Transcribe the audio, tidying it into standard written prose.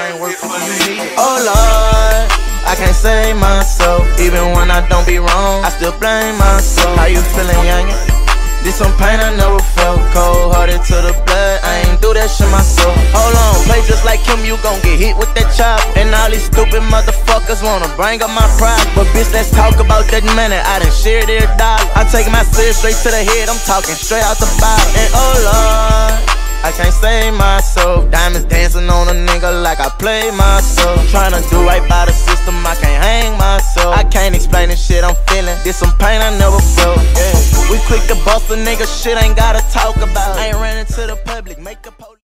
ain't work for you need it. Oh Lord, I can't save myself. Even when I don't be wrong, I still blame myself. How you feeling, youngin'? This some pain I never felt. Cold-hearted to the blood, I ain't do that shit myself. Hold on, play just like him, you gon' get hit with that chop. And all these stupid motherfuckers wanna bring up my pride. But bitch, let's talk about that money, I done shared every dollar. I take my serious straight to the head, I'm talking straight out the bottle. And oh Lord, I can't save myself. Diamonds dancing on a nigga like I play myself. Tryna do right by the system, I can't hang myself. I can't explain the shit I'm feeling. This some pain I never felt, yeah. We quick to bust a nigga, shit ain't gotta talk about. I ain't ran into the public, make a post.